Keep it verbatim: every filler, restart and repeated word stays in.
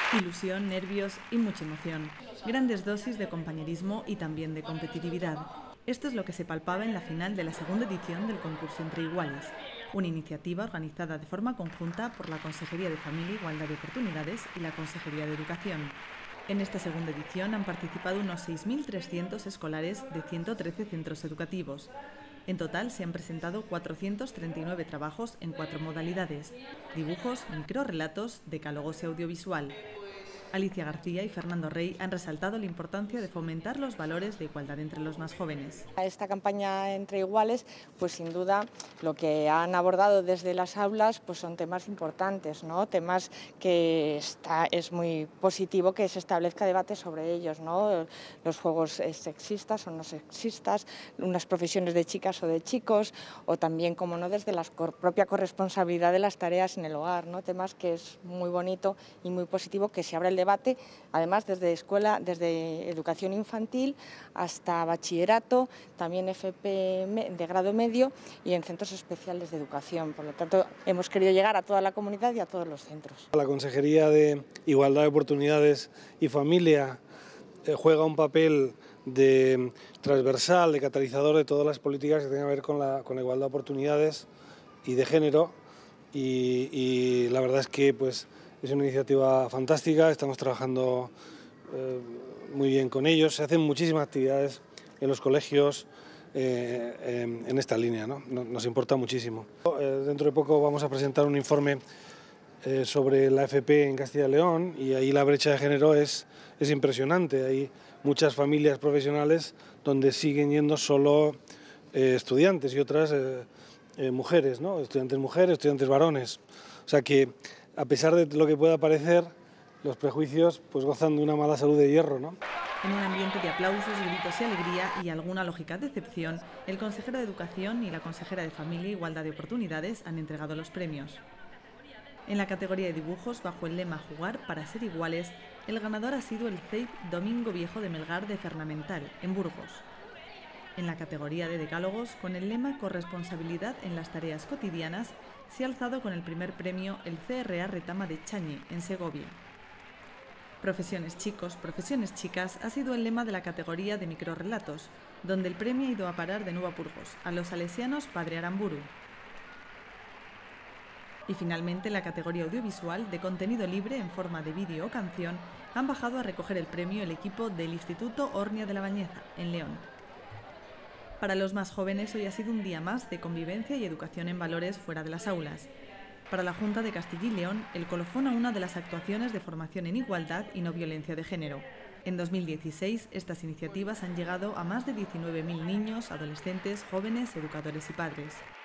Ilusión, nervios y mucha emoción. Grandes dosis de compañerismo y también de competitividad. Esto es lo que se palpaba en la final de la segunda edición del concurso Entre Iguales, una iniciativa organizada de forma conjunta por la Consejería de Familia, Igualdad de Oportunidades y la Consejería de Educación. En esta segunda edición han participado unos seis mil trescientos escolares de ciento trece centros educativos. En total se han presentado cuatrocientos treinta y nueve trabajos en cuatro modalidades: dibujos, microrrelatos, decálogos y audiovisual. Alicia García y Fernando Rey han resaltado la importancia de fomentar los valores de igualdad entre los más jóvenes. Esta campaña Entre Iguales, pues sin duda lo que han abordado desde las aulas pues son temas importantes, ¿no? Temas que está, es muy positivo que se establezca debate sobre ellos, ¿no? Los juegos sexistas o no sexistas, unas profesiones de chicas o de chicos, o también, como no, desde la propia corresponsabilidad de las tareas en el hogar, ¿no? Temas que es muy bonito y muy positivo que se abra el debate, además desde escuela, desde educación infantil hasta bachillerato, también F P de grado medio y en centros especiales de educación. Por lo tanto, hemos querido llegar a toda la comunidad y a todos los centros. La Consejería de Igualdad de Oportunidades y Familia eh, juega un papel de transversal, de catalizador de todas las políticas que tengan que ver con la, con la igualdad de oportunidades y de género, y, y la verdad es que pues, es una iniciativa fantástica, estamos trabajando eh, muy bien con ellos, se hacen muchísimas actividades en los colegios eh, eh, en esta línea, ¿no? Nos importa muchísimo. Eh, dentro de poco vamos a presentar un informe eh, sobre la F P en Castilla y León, y ahí la brecha de género es, es impresionante. Hay muchas familias profesionales donde siguen yendo solo eh, estudiantes y otras eh, eh, mujeres, ¿no? Estudiantes mujeres, estudiantes varones. O sea que, a pesar de lo que pueda parecer, los prejuicios pues gozan de una mala salud de hierro, ¿no? En un ambiente de aplausos, gritos y alegría y alguna lógica decepción, el consejero de Educación y la consejera de Familia e Igualdad de Oportunidades han entregado los premios. En la categoría de dibujos, bajo el lema Jugar para ser iguales, el ganador ha sido el C E I P Domingo Viejo de Melgar de Fernamental, en Burgos. En la categoría de decálogos, con el lema Corresponsabilidad en las tareas cotidianas, se ha alzado con el primer premio el C R A Retama de Chañe, en Segovia. Profesiones chicos, profesiones chicas ha sido el lema de la categoría de microrrelatos, donde el premio ha ido a parar de nuevo a Burgos, a los salesianos Padre Aramburu. Y finalmente, en la categoría audiovisual, de contenido libre en forma de vídeo o canción, han bajado a recoger el premio el equipo del Instituto Ornia de la Bañeza, en León. Para los más jóvenes, hoy ha sido un día más de convivencia y educación en valores fuera de las aulas. Para la Junta de Castilla y León, el colofón a una de las actuaciones de formación en igualdad y no violencia de género. En dos mil dieciséis, estas iniciativas han llegado a más de diecinueve mil niños, adolescentes, jóvenes, educadores y padres.